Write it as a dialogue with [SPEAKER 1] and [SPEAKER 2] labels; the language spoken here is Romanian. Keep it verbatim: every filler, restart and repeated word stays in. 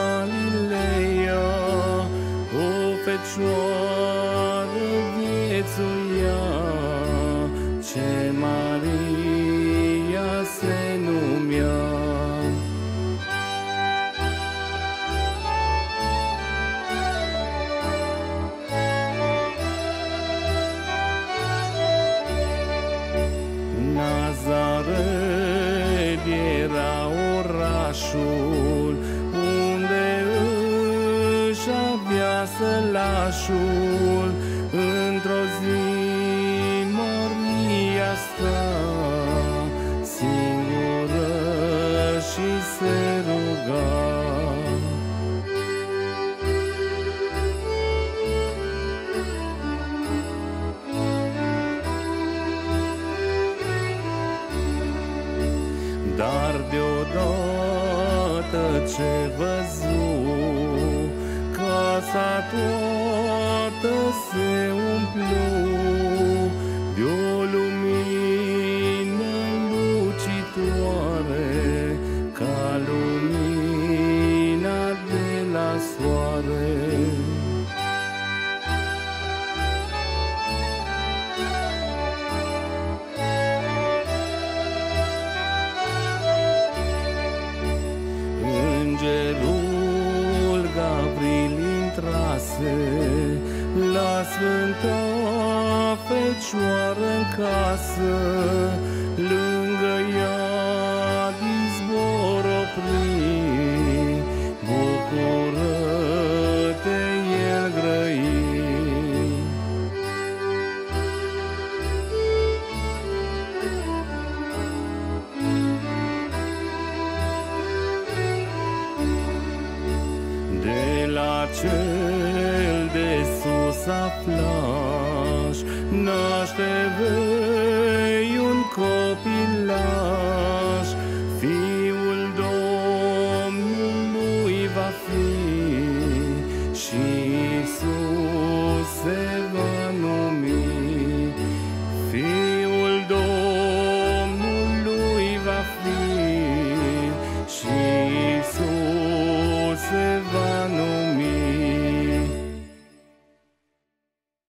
[SPEAKER 1] Galileea, o fecioară viețuia, ce Maria se numea. Nazaret era orașul unde își avea sălașul. Într-o zi Maria sta singură și se ruga. Dar deodată ce văzu, casa toată se umplu de-o lumină lucitoare, ca lumina de la soare. Îngerul Gavril intrase la Sfânta Fecioară-n casă, lângă ea din zbor opri, bucură-te, el grăi. De la cel de sus aflași, naște vei un copilaș.